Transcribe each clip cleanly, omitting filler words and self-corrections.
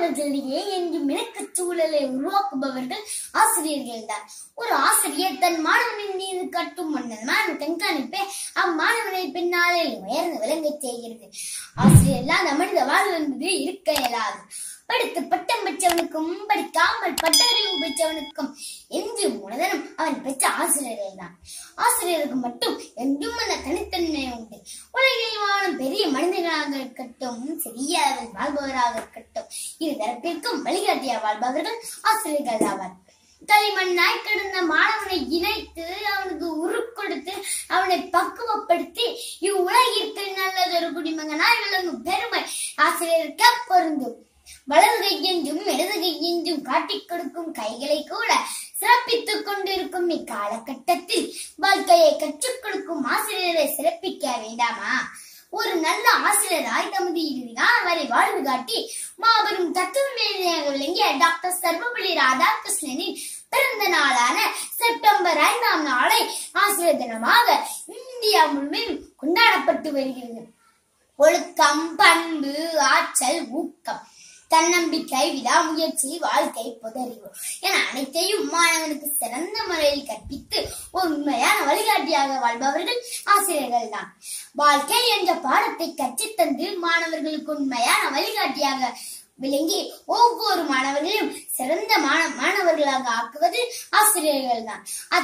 மாணவர்களிடையே என்றும் இணக்கச் சூழலை உருவாக்குபவர்கள் ஆசிரியர்கள் தான். ஒரு ஆசிரியர் தன் மாணவனின் மீது கட்டும் மன்னமான கண்காணிப்பே அம்மாணவனை பின்னாளில் உயர்ந்து விளங்கச் செய்கிறது. ஆசிரியர் இல்லாத மனித வாழ்வு என்பது இருக்க இயலாது. படித்து பட்டம் பெற்றவனுக்கும் படிக்காமல் பட்டறிவு பெற்றவனுக்கும் என்று மூலதனம் அவன் பெற்ற ஆசிரியர்கள் தான். ஆசிரியருக்கு மட்டும் என்றும் அந்த தனித்தன்மை உண்டு. உலகில் வாழும் பெரிய மனிதர்களாக இருக்கட்டும், சிறிய அளவில் வாழ்பவராக இருக்கட்டும், இரு தரப்பிற்கும் வழிகாட்டியாக வாழ்பவர்கள் ஆசிரியர்கள் ஆவார். களிமண்ணாய் கிடந்த மாணவனை இணைத்து அவனுக்கு உருக்கொடுத்து அவனை பக்குவப்படுத்தி இவ்வுலகிற்கு நல்லதொரு குடிமகனாய் விளங்கும் பெருமை ஆசிரியருக்கு பொருந்தும். வலது கையென்றும் இடது கையென்றும் காட்டிக் கொடுக்கும் கைகளை கூட சிறப்பித்துக் கொண்டிருக்கும் இக்காலகட்டத்தில் வாழ்க்கையை கற்றுக் கொடுக்கும் ஆசிரியரை சிறப்பிக்க வேண்டாமா? ஒரு நல்ல ஆசிரியராய் தமது இறுதிதான் வரை வாழ்வு காட்டி மாபெரும் தத்துவமேதையாக விளங்கிய டாக்டர் சர்வபள்ளி ராதாகிருஷ்ணனின் பிறந்த நாளான செப்டம்பர் 5ஆம் நாளை ஆசிரியர் தினமாக இந்தியா முழுவதும் கொண்டாடப்பட்டு வருகிறது. ஒழுக்கம், பண்பு, ஆற்றல், ஊக்கம், தன்னம்பிக்கை, விடாமுயற்சி, வாழ்க்கை, பொதறிவு என அனைத்தையும் மாணவனுக்கு சிறந்த முறையில் கற்பித்து ஒரு உண்மையான வழிகாட்டியாக வாழ்பவர்கள் ஆசிரியர்கள் தான். வாழ்க்கை என்ற பாடத்தை கற்றுத்தந்து மாணவர்களுக்கு உண்மையான வழிகாட்டியாக விளங்கி ஒவ்வொரு மாணவர்களையும் சிறந்த மாணவர்களாக ஆக்குவது ஆசிரியர்கள் தான்.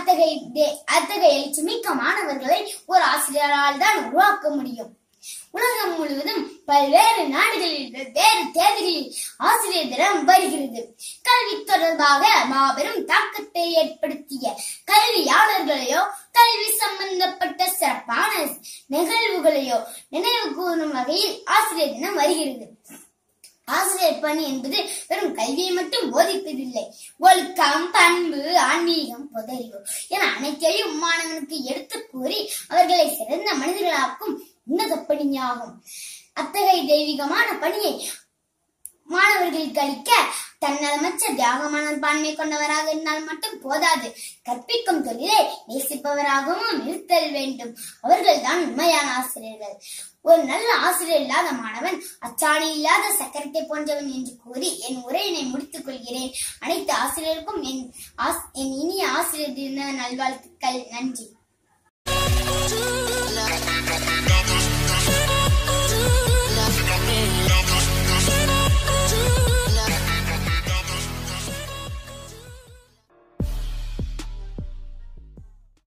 அத்தகைய எழுச்சிமிக்க மாணவர்களை ஒரு ஆசிரியரால் தான் உருவாக்க முடியும். உலகம் முழுவதும் பல்வேறு நாடுகளில் வெவ்வேறு தேதிகளில் ஆசிரியர் தினம் வருகிறது. கல்வி தொடர்பாக மாபெரும் தாக்கத்தை ஏற்படுத்திய கல்வியாளர்களையோ கல்வி சம்பந்தப்பட்ட சிறப்பான நிகழ்வுகளையோ நினைவு கூறும் வகையில் ஆசிரியர் தினம் வருகிறது. ஆசிரியர் பணி என்பது வெறும் கல்வியை மட்டும் போதிப்பதில்லை. ஒழுக்கம், பண்பு, ஆன்மீகம், பொதறிவு என அனைத்தையும் மாணவனுக்கு எடுத்து கூறி அவர்களை சிறந்த மனிதர்களாக்கும் உன்னத பணியாகும். அத்தகைய தெய்வீகமான பணியை மாணவர்களுக்கு அளிக்க தன்னலமற்ற தியாகமான பான்மை கொண்டவராக இருந்தால் மட்டும் போதாது, கற்பிக்கும் தொழிலை நேசிப்பவராகவும் இருத்தல் வேண்டும். அவர்கள் தான் உண்மையான ஆசிரியர்கள். ஒரு நல்ல ஆசிரியர் இல்லாத மாணவன் அச்சாணி இல்லாத சக்கரத்தை போன்றவன் என்று கூறி என் உரையினை முடித்துக் கொள்கிறேன். அனைத்து ஆசிரியருக்கும் என் இனிய ஆசிரியர் தின நல்வாழ்த்துக்கள். நன்றி.